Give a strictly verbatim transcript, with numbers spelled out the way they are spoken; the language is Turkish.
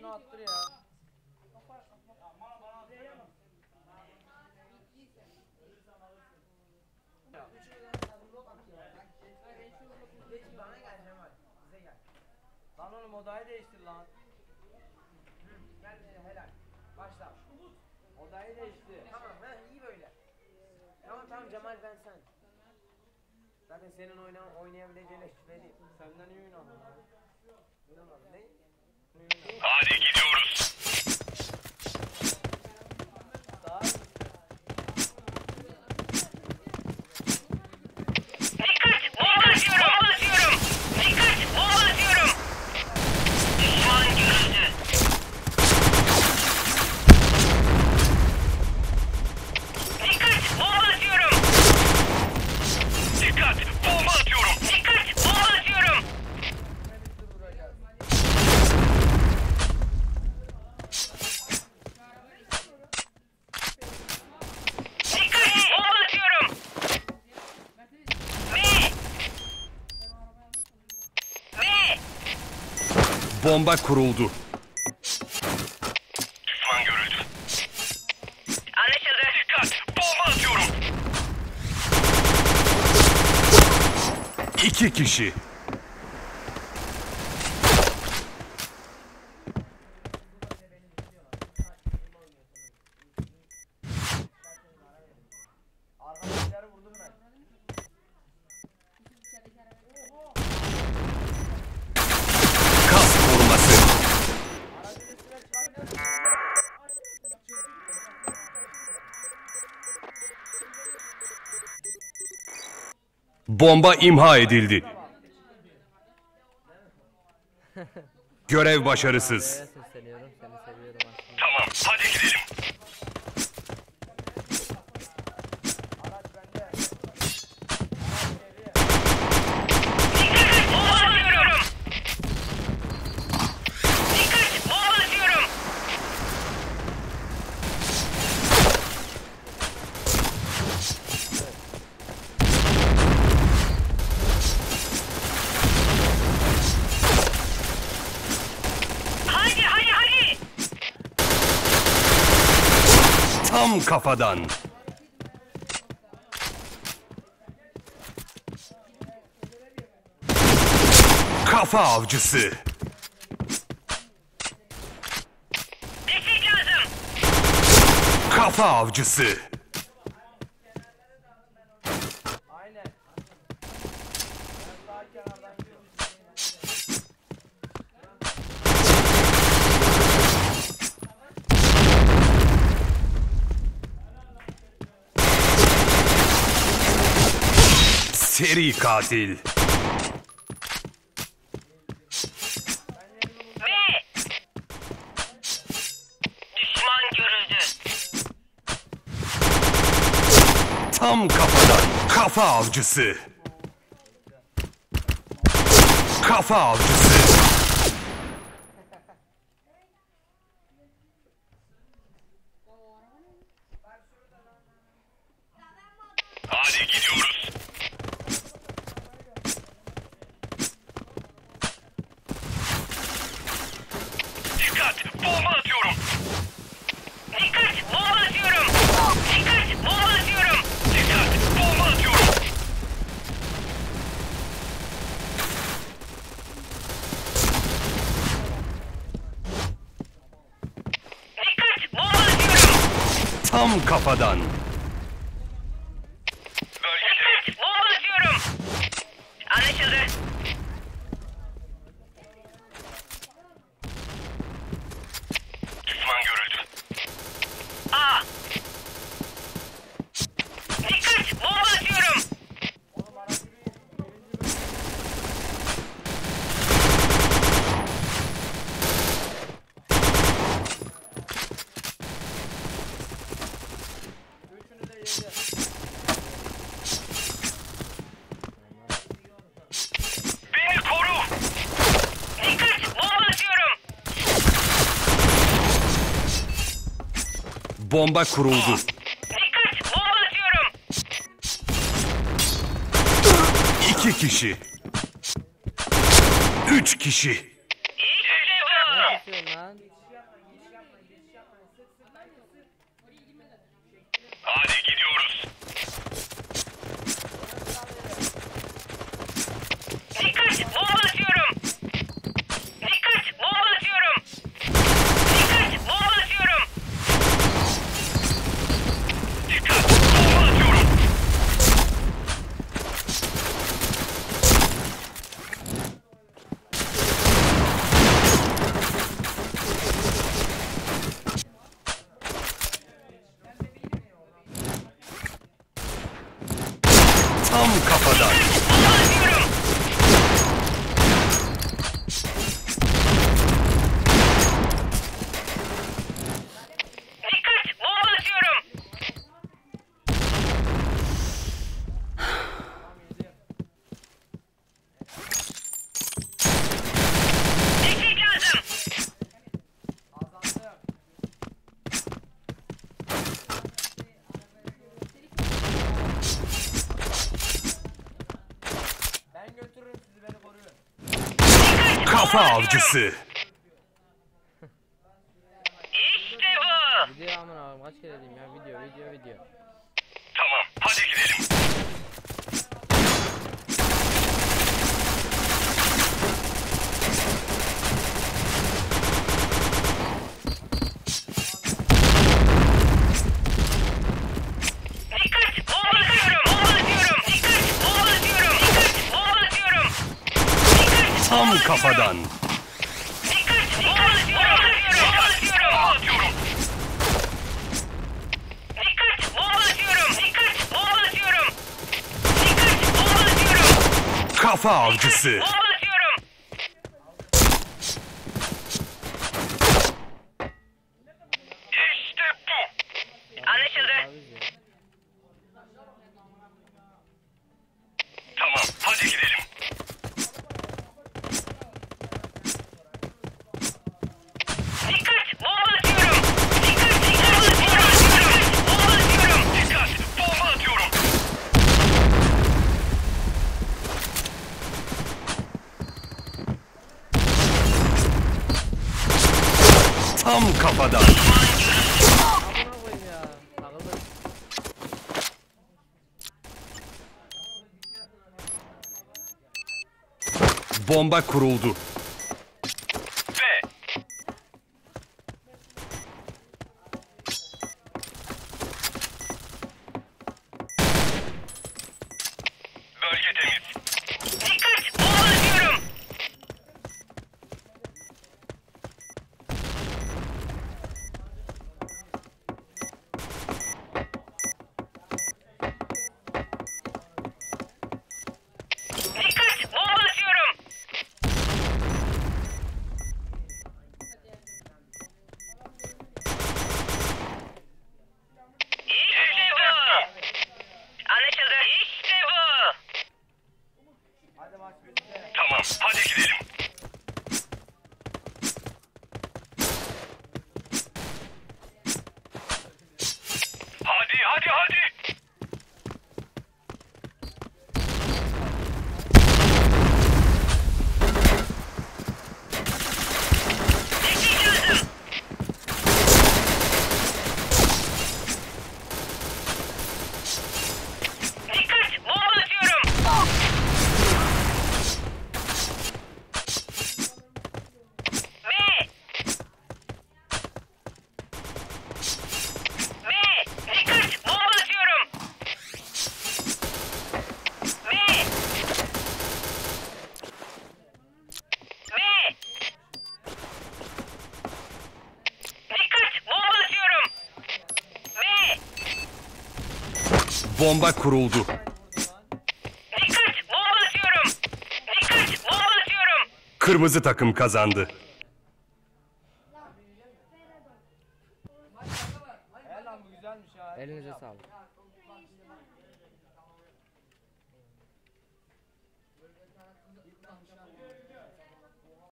şunu attır ya. Bana gel Cemal. Bize gel. Lan oğlum odayı değiştir lan. Gel helal. Başla. Odayı değiştir. Tamam he iyi böyle. Tamam tamam Cemal ben sen. Zaten senin oyna oynayabileceğine şüpheliyim. Senden iyi oynadın. Oynamadım ne? Hadi gidiyoruz. Daha Dikkat! Bomba atıyorum! Bomba atıyorum! Dikkat! Bomba atıyorum! Düşman görüldü. Dikkat! Bomba atıyorum! Dikkat! Bomba atıyorum! Dikkat! Bomba atıyorum! Dikkat! Bomba atıyorum! Ve! Ve! Bomba kuruldu. Düşman görüldü. Anlaşıldı. Dikkat! Bomba atıyorum! İki kişi. arkadaşları vurdum ben. Kas koruması. Aracın üstüne çıkabilir miyim? Bomba imha edildi. Görev başarısız. Sesleniyorum, seni seviyorum aslında. Tamam, hadi gidelim. Araç bende. Dikkat! Bomba atıyorum! Dikkat! Bomba atıyorum! Hadi hadi hadi! Tam kafadan. Kafa avcısı. Destek lazım! Kafa avcısı. Aynen. Ben sağ kenardan gidiyorum. Seri katil. Ve! Düşman görüldü. Tam kafadan. Kafa avcısı. Kafa avcısı. Hadi gidiyoruz. Dikkat! Bomba atıyorum! Dikkat! Bomba atıyorum! Dikkat! Bomba atıyorum! Dikkat! Bomba atıyorum! Dikkat! Bomba atıyorum! Tam kafadan. Bölgede. Dikkat! Bomba atıyorum! Anlaşıldı. Düşman görüldü. A! Dikkat! Bomba atıyorum! Oğlum aracı bir birinci bölüm. Üçünü de yedi. Beni koru! Dikkat! Bomba atıyorum! Bomba kuruldu. Dikkat! Bomba atıyorum! İki kişi. Üç kişi. İşte bu! Ne yapıyorsun lan? Kafa avcısı. İşte bu. Video aman abi kaç kere diyeyim ya, video video video. Tamam, hadi gidelim. Dikkat! Bomba atıyorum! Bomba atıyorum! Dikkat! Bomba atıyorum! Dikkat! Bomba atıyorum! Dikkat! Tam Bomba atıyorum! kafadan. Dikkat! Bomba atıyorum! Bomba atıyorum! Bomba atıyorum! Dikkat! Bomba atıyorum! Dikkat! Bomba atıyorum! Dikkat! Bomba atıyorum! Kafa avcısı. Bomba atıyorum! İşte bu! Anlaşıldı. Taviz ya. Tamam, hadi gidelim. Dikkat! Bomba atıyorum! Dikkat! Bomba atıyorum! Bomba atıyorum! Dikkat! Bomba atıyorum! Tam kafadan. Amına koyayım ya. Takıldı. Bomba kuruldu. Ve bölge temiz. Dikkat! Bomba atıyorum! Dikkat! Bomba atıyorum! İşte bu! Anlaşıldı. İşte bu! Hadi maç bitti. Tamam, hadi gidelim. Hadi, hadi, hadi! Destek lazım! Dikkat! Bomba atıyorum! Ve! Ve! Dikkat! Bomba atıyorum! Ve! Ve! Dikkat! Bomba atıyorum! Ve! Bomba kuruldu. Dikkat! Bomba atıyorum! Dikkat! Bomba atıyorum! Kırmızı takım kazandı. He lan bu güzelmiş ha. Elinize sağlık.